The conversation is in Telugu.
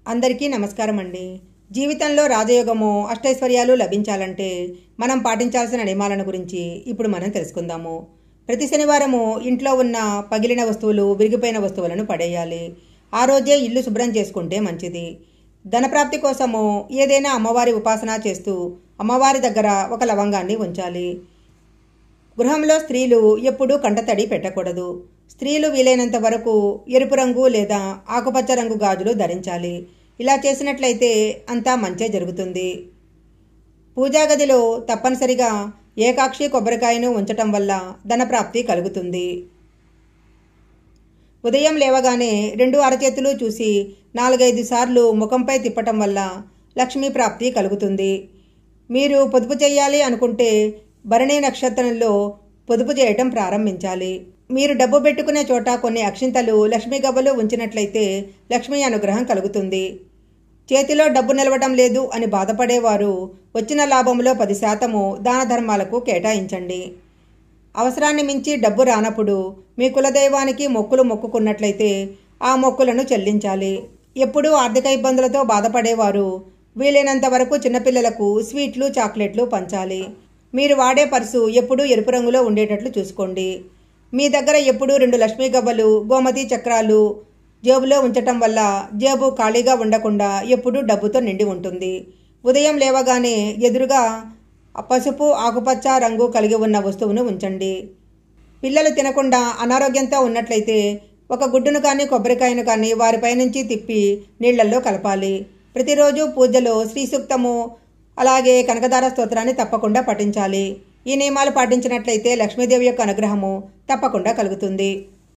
అందరికీ నమస్కారం అండి. జీవితంలో రాజయోగము అష్టైశ్వర్యాలు లభించాలంటే మనం పాటించాల్సిన నియమాలను గురించి ఇప్పుడు మనం తెలుసుకుందాము. ప్రతి శనివారము ఇంట్లో ఉన్న పగిలిన వస్తువులు, విరిగిపోయిన వస్తువులను పడేయాలి. ఆ రోజే ఇల్లు శుభ్రం చేసుకుంటే మంచిది. ధనప్రాప్తి కోసము ఏదైనా అమ్మవారి ఉపాసన చేస్తూ అమ్మవారి దగ్గర ఒక లవంగాన్ని ఉంచాలి. గృహంలో స్త్రీలు ఎప్పుడూ కంటతడి పెట్టకూడదు. స్త్రీలు వీలైనంత వరకు ఎరుపు రంగు లేదా ఆకుపచ్చ రంగు గాజులు ధరించాలి. ఇలా చేసినట్లయితే అంతా మంచే జరుగుతుంది. పూజా గదిలో తప్పనిసరిగా ఏకాక్షి కొబ్బరికాయను ఉంచటం వల్ల ధనప్రాప్తి కలుగుతుంది. ఉదయం లేవగానే 2 అరచేతులు చూసి 4-5 సార్లు ముఖంపై తిప్పటం వల్ల లక్ష్మీ ప్రాప్తి కలుగుతుంది. మీరు పొదుపు చేయాలి అనుకుంటే భరణి నక్షత్రంలో పొదుపు చేయటం ప్రారంభించాలి. మీరు డబ్బు పెట్టుకునే చోట కొన్ని అక్షింతలు, లక్ష్మీ గవ్వలు ఉంచినట్లయితే లక్ష్మీ అనుగ్రహం కలుగుతుంది. చేతిలో డబ్బు నిలవటం లేదు అని బాధపడేవారు వచ్చిన లాభంలో 10% దాన ధర్మాలకు కేటాయించండి. అవసరాన్ని మించి డబ్బు రానప్పుడు మీ కులదైవానికి మొక్కులు మొక్కుకున్నట్లయితే ఆ మొక్కులను చెల్లించాలి. ఎప్పుడూ ఆర్థిక ఇబ్బందులతో బాధపడేవారు వీలైనంత వరకు చిన్నపిల్లలకు స్వీట్లు, చాక్లెట్లు పంచాలి. మీరు వాడే పర్సు ఎప్పుడూ ఎరుపు రంగులో ఉండేటట్లు చూసుకోండి. మీ దగ్గర ఎప్పుడూ 2 లక్ష్మీ గవ్వలు, గోమతి చక్రాలు జేబులో ఉంచటం వల్ల జేబు ఖాళీగా ఉండకుండా ఎప్పుడూ డబ్బుతో నిండి ఉంటుంది. ఉదయం లేవగానే ఎదురుగా పసుపు, ఆకుపచ్చ రంగు కలిగి ఉన్న వస్తువును ఉంచండి. పిల్లలు తినకుండా అనారోగ్యంతో ఉన్నట్లయితే ఒక గుడ్డును కానీ కొబ్బరికాయను కానీ వారిపై నుంచి తిప్పి నీళ్లలో కలపాలి. ప్రతిరోజు పూజలో శ్రీ సూక్తము అలాగే కనకదార స్తోత్రాన్ని తప్పకుండా పఠించాలి. ఈ నియమాలు పాటించినట్లయితే లక్ష్మీదేవి యొక్క అనుగ్రహము తప్పకుండా కలుగుతుంది.